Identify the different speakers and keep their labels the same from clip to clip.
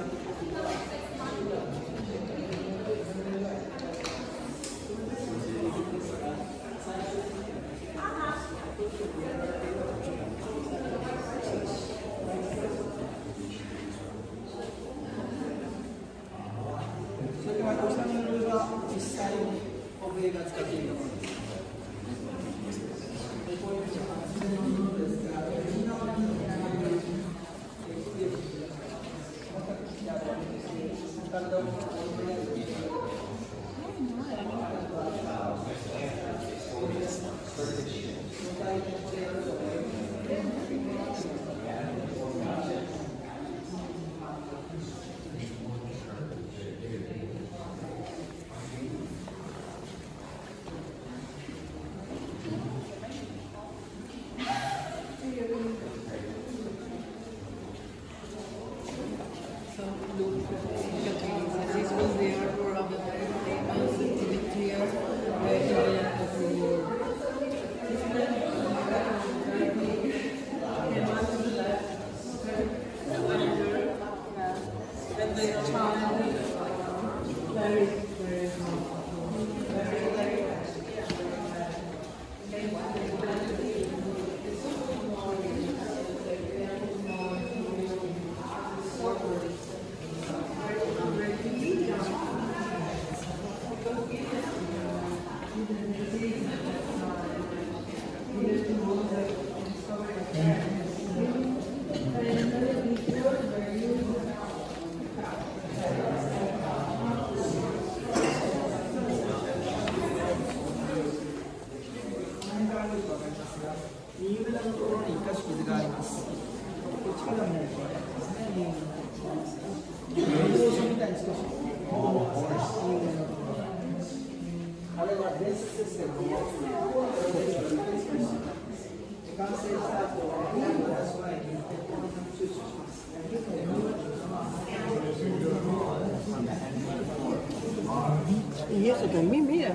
Speaker 1: Y eso también, mira,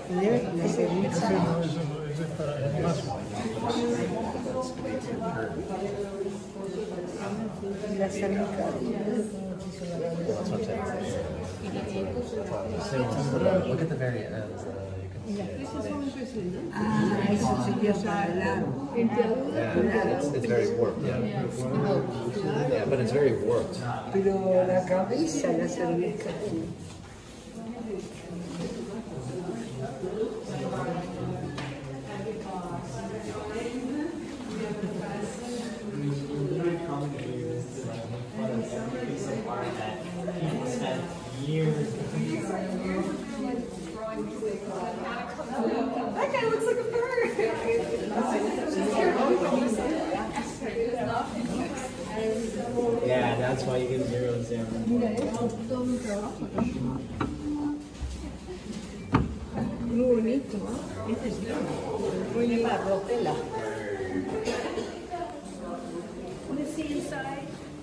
Speaker 1: la cerveza. La cerveza.
Speaker 2: Look at the very end.
Speaker 1: Ah, eso sería para largo.
Speaker 2: Yeah, it's very warped. Yeah, but it's very warped.
Speaker 1: Pero la cabeza, la cerveza.
Speaker 3: That guy looks like a bird.
Speaker 4: Yeah, that's why you get 0-0.
Speaker 1: Muy bonito, ¿no? Este es muy para Rotela.
Speaker 3: Want to see inside?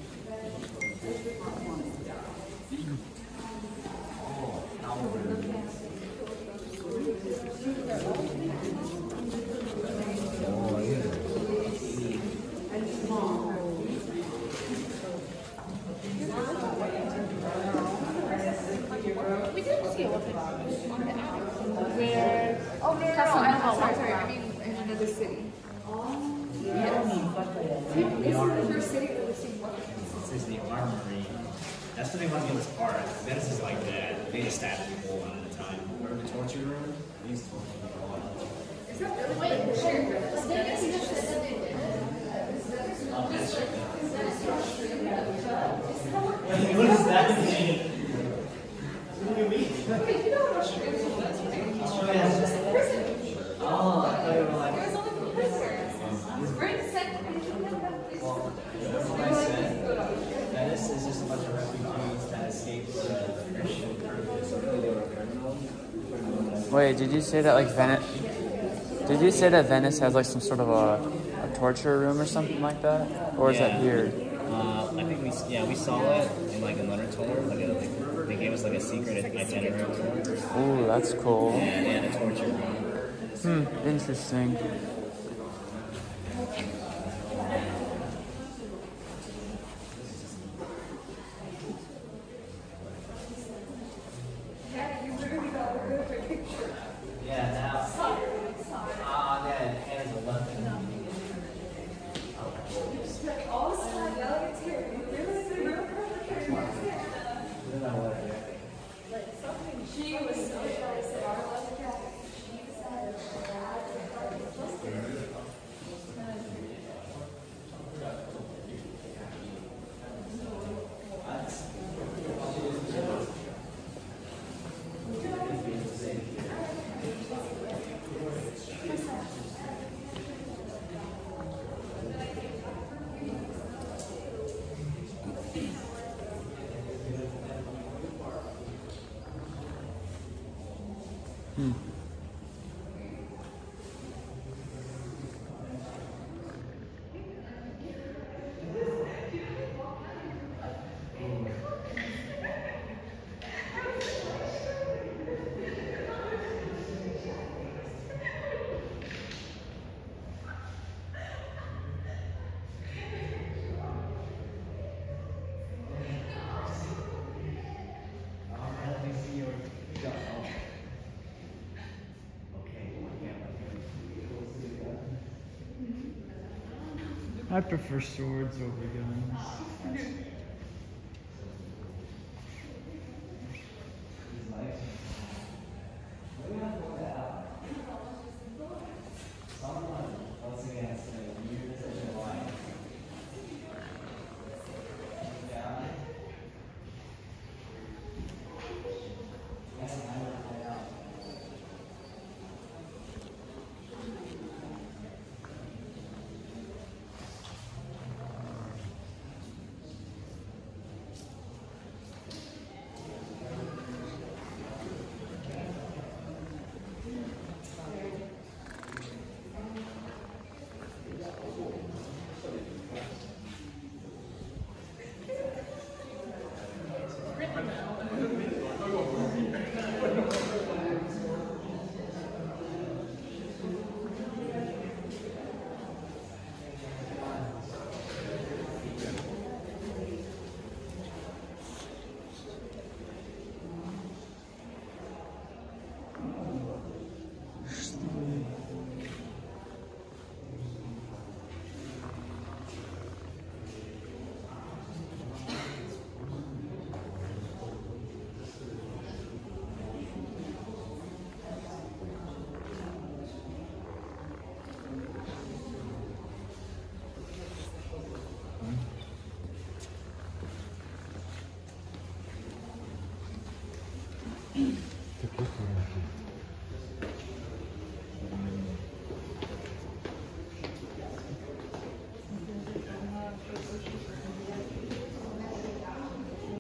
Speaker 3: We didn't see it on the app. Where? Oh, no. Sorry. I mean, in another city. This is the first city that we've seen.
Speaker 4: This is the armory. That's the thing about this part. Venice is like that. They just stab people one at a time. Remember the torture room? They used to torture people all the time.
Speaker 3: Is that really?
Speaker 4: Oh, that's right. What does that mean? What do you mean?
Speaker 3: Wait, you know what Australia is?
Speaker 4: Australia
Speaker 3: It's just a prison.
Speaker 4: Oh, I thought you were like...
Speaker 3: There's only prisoners. It's very sad.
Speaker 4: What I said, Venice is just a bunch of refugees that escaped the Christian purpose. They were criminals.
Speaker 5: Wait, did you say that like Venice? Did you say that Venice has like some sort of a torture room or something like that, or is that here?
Speaker 4: I think we saw it in like another tour. Like they gave us like a secret itinerary tour.
Speaker 5: Ooh, that's cool.
Speaker 4: And a torture room.
Speaker 5: Interesting. I prefer swords over guns.
Speaker 2: Ты